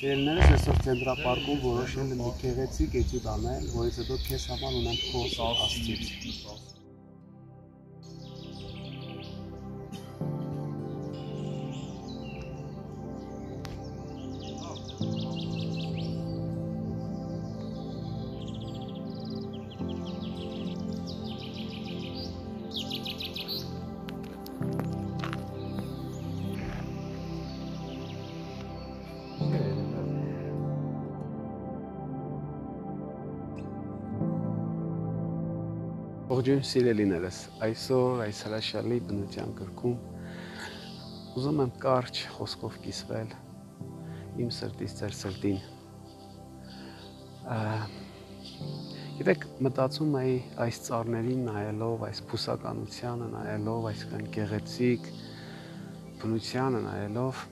Սիրելիներս այսօր Ցենտրապարկում որոշել եմ մի գեղեցիկ էտյուդ անել, որից հետո քեզ համար ունեմ քո աստծից։ Ողջույն սիրելիներս, այսօր այս հրաշալի բնության գրքում ուզում եմ կարճ խոսքով կիսվել իմ սրտից ձեր սրտին։ Գիտեք, մտածում էի այս ծառներին նայելով, այս բուսականությանը նայելով, այսքան գեղեցիկ բնությանը նայելով,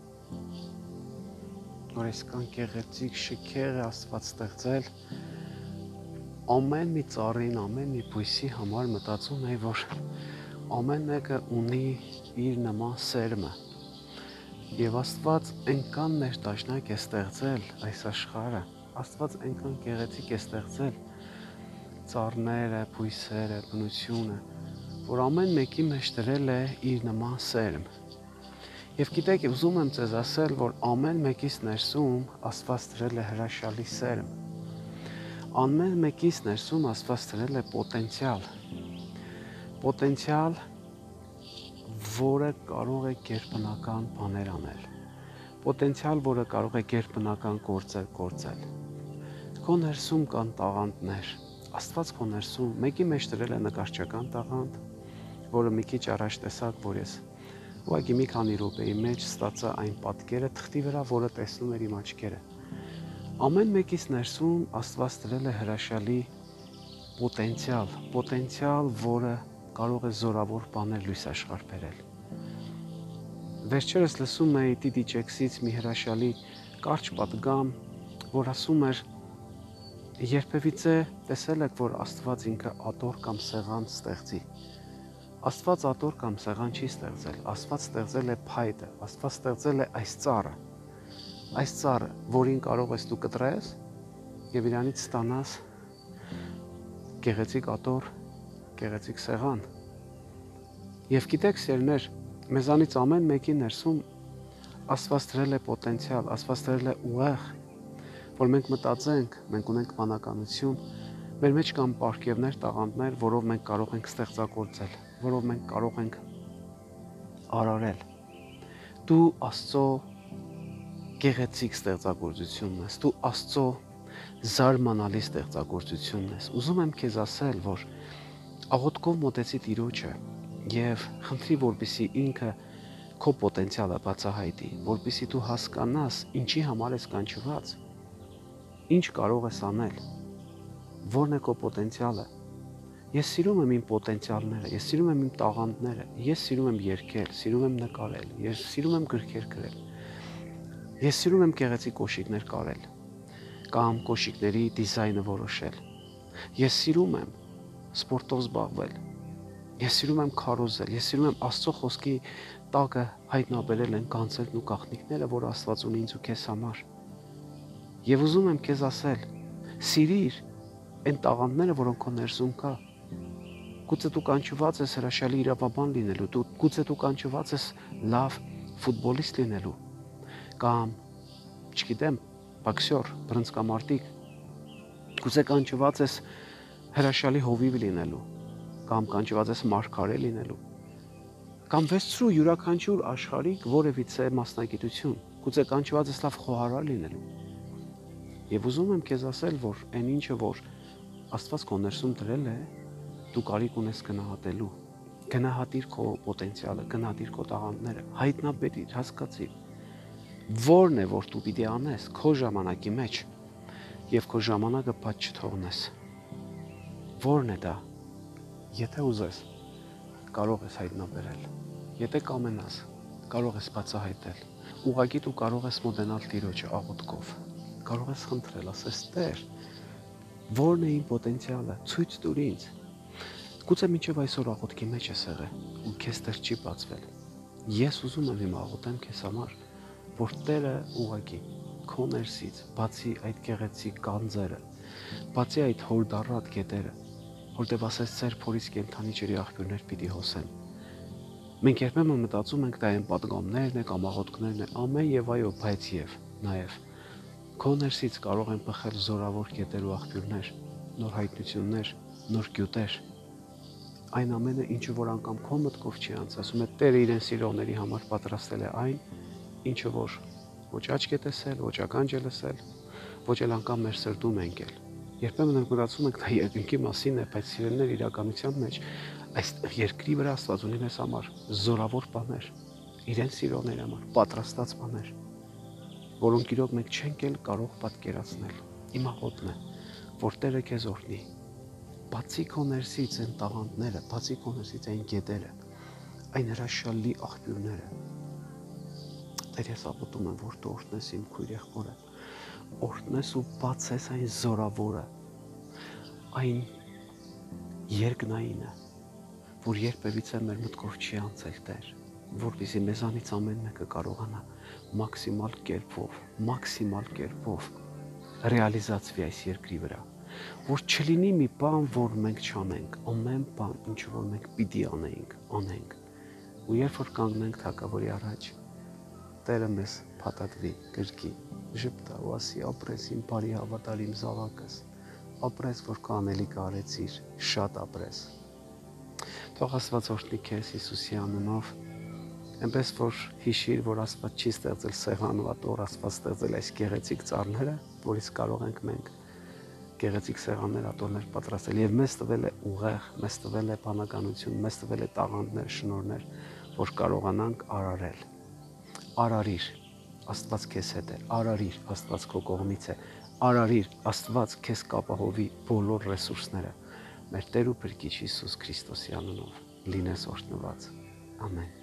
որ այսքան գեղեցիկ շքեղ է Աստված ստեղծել, ամեն մի ծառին, ամեն մի բույսի համար մտածում էի, որ ամեն մեկը ունի իր նման սերմը։ Եվ Աստված այնքան ներդաշնակ է ստեղծել այս աշխարհը, Աստված այնքան գեղեցիկ է ստեղծել ծառները, բույսերը, բնությունը, որ ամեն մեկի մեջ դրել է իր նման սերմ։ Եվ գիտեք, ուզում եմ ձեզ ասել, որ ամեն մեկից ներսում Աստված դրել է հրաշալի սերմ։ Ամեն մեկից ներսում Աստված դրել է պոտենցիալ, որը կարող է գերբնական բաներ անել, պոտենցիալ, որը կարող է գերբնական գործեր գործել։ Քո ներսում կան տաղանդներ, Աստված քո ներսում մեկի մեջ դրել է նկարչական տաղանդ, որը մի քիչ առաջ տեսակ, որ ես ուղղակի մի քանի րոպեի մեջ ստացա այն պատկերը թղթի վրա, որը տեսնում էր իմ աչքերը։ Ամեն մեկից ներսում Աստված դրել է հրաշալի պոտենցիալ, որը կարող է զորավոր բաներ լույս աշխարհ բերել։ Վերջերս լսում էի Տիտի Ջեքսից մի հրաշալի կարճ պատգամ, որ ասում էր. երբևիցե տեսել եք, որ Աստված ինքը աթոռ կամ սեղան ստեղծի։ Աստված աթոռ կամ սեղան չի ստեղծել, Աստված ստեղծել է փայտը, Աստված ստեղծել է այս ծառը։ Այս ծառը, որին կարող ես դու կտրես եւ իրանից ստանաս գեղեցիկ աթոռ, գեղեցիկ սեղան։ Եվ գիտեք, սերներ, մեզանից ամեն մեկի ներսում Աստված դրել է պոտենցիալ, Աստված դրել է ուղեղ, որ մենք մտածենք, մենք ունենք բանականություն, մեր մեջ կան պարգևներ, տաղանդներ, որով մենք կարող ենք ստեղծագործել, որով մենք կարող ենք արարել։ Դու Աստծո գեղեցիկ ստեղծագործությունն ես, դու Աստծո զարմանալի ստեղծագործությունն ես։ Ուզում եմ քեզ ասել, որ աղոթքով մոտեցի Տիրոջը եւ խնդրի, որպեսզի ինքը քո պոտենցիալը բացահայտի, որպեսզի դու հասկանաս ինչի համար ես կանչված, ինչ կարող ես անել, որն է քո պոտենցիալը։ Ես սիրում եմ իմ պոտենցիալները, ես սիրում եմ իմ տաղանդները, ես սիրում եմ երգել, սիրում եմ նկարել, ես սիրում եմ գրքեր գրել։ Ես սիրում եմ գեղեցիկ կոշիկներ կարել կամ կոշիկների դիզայնը որոշել։ Ես սիրում եմ սպորտով զբաղվել։ Ես սիրում եմ քարոզել, ես սիրում եմ Աստծո խոսքի տակը հայտնաբերել են կանցերն ու գաղտնիքները, որ Աստված ունի ինձ ու քեզ համար։ Եվ ուզում եմ քեզ ասել, սիրիր այն տաղանդները, որոնք քո ներսում կա։ Գուցե դու կանչված ես հրաշալի իրավաբան լինելու, գուցե դու կանչված ես լավ ֆուտբոլիստ լինելու, կամ, չգիտեմ, բոքսյոր, բռնցքամարտիկ, գուցե կանչված ես հրաշալի հովիվ լինելու, կամ կանչված ես մարգարե լինելու, կամ վերցրու յուրաքանչյուր աշխարհիկ որևիցե մասնագիտություն, գուցե կանչված ես լավ խոհարար լինելու։ Եվ ուզում եմ քեզ ասել, որ այն ինչը, որ Աստված քո ներսում դրել է, դու կարիք ունես գնահատելու։ Գնահատիր քո պոտենցիալը, գնահատիր քո տաղանդները, հայտնաբերիր, հասկացիր։ Որն է, որ դու պիտի անես քո ժամանակի մեջ եւ քո ժամանակը բաց չթողնես։ Որն է դա։ Եթե ուզես, կարող ես հայտնաբերել։ Եթե կամենաս, կարող ես բացահայտել։ Ուղղակի դու կարող ես մոտենալ Տիրոջը աղոթքով։ Կարող ես խնդրել, ասես Տեր, որն է իմ պոտենցիալը, ցույց տուր ինձ։ Գուցե մինչև այսօր աղոթքի մեջ ես եղել ու քեզ դեռ չի բացվել։ Ես ուզում եմ իմ աղոթեմ քեզ համար, որ Տերը ուղղակի քո ներսից, բացի այդ գեղեցիկ գանձերը, բացի այդ հորդառատ գետերը, որտեղ ասես ծեր փորից կենթանի ջրի աղբյուրներ պիտի հոսեն։ Մենք երբեմն մտածում ենք դա այն պատգամներն է, կամաղոտքներն է, ամեն եւ այո, բայց եւ նաեւ քո ներսից կարող են բխել զորավոր գետեր ու աղբյուրներ, նոր հայտնություններ, նոր գյուտեր։ Այն ամենը, ինչը որ անգամ քո մտքով չի անց, ասում է Տերը իրեն սիրողների համար պատրաստել է այն, ինչը որ ոչ աչք է տեսել, ոչ ականջ է լսել, ոչ էլ անգամ մեր սրտում է ընկել։ Երբեմն մենք մտածում ենք դա երկնքի մասին է, բայց սիրելիներ իրականության մեջ այս երկրի վրա Աստված ունի մեզ համար զորավոր բաներ, իրեն սիրողների համար պատրաստած բաներ, որոնք իրոք մենք չենք էլ կարող պատկերացնել։ Իմ աղոթն է, որ Տերը քեզ օրհնի։ Բացի քո ներսից են տաղանդները, բացի քո ներսից այն գետերը, այն հրաշալի աղբյուրները։ Տեր, ես աղոթում եմ, որ դու օրհնես իմ քույր եղբորը, օրհնես ու բացես այն զորավորը, այն երկնայինը, որ երբևիցե մեր մտքով չի անցել, Տեր, որպեսզի մեզանից ամեն մեկը կարողանա մաքսիմալ կերպով ռեալիզացվի այս երկրի վրա, որ չլինի մի բան, որ մենք չանենք, ամեն բան, ինչ որ մենք պիտի անենք, ու երբ որ կանգնենք թագավորի առաջ, Տերը մեզ փաթաթվի, գրկի, ժպտա ու ասի ապրես իմ բարի հավատարիմ զավակս, ապրես, որ քո անելիքը արեցիր, շատ ապրես։ Թող Աստված օրհնի քեզ Հիսուսի անունով, այնպես որ հիշիր, որ Աստված չի ստեղծել սեղան ու ատոր, Աստված ստեղծել այս գեղեցիկ ծառները, որից կարող ենք մենք գեղեցիկ սեղաններ, ատորներ պատրաստել, եւ մեզ տվել է ուղեղ, մեզ տվել է բանականություն, մեզ տվել է տաղանդներ, շնորհներ, որ կարողանանք արարել։ Արարիր, Աստված քեզ հետ է, արարիր, Աստված քո կողմից է, արարիր, Աստված քեզ կապահովի բոլոր ռեսուրսները։ Մեր Տեր ու Փրկիչ Հիսուս Քրիստոսի անունով լինես օրհնված։ Ամեն։